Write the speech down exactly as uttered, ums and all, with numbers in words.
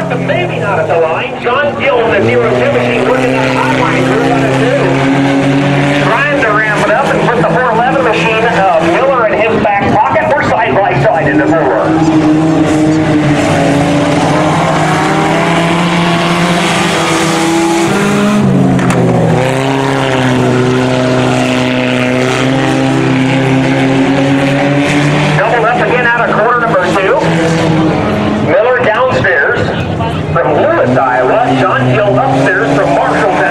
but maybe not at the line. John Gill in the zero two machine working that hotline group on a two. Trying to ramp it up and put the four eleven machine, uh, Miller in his back pocket. We're side by side in the four. Iowa, John Gill upstairs from Marshalltown.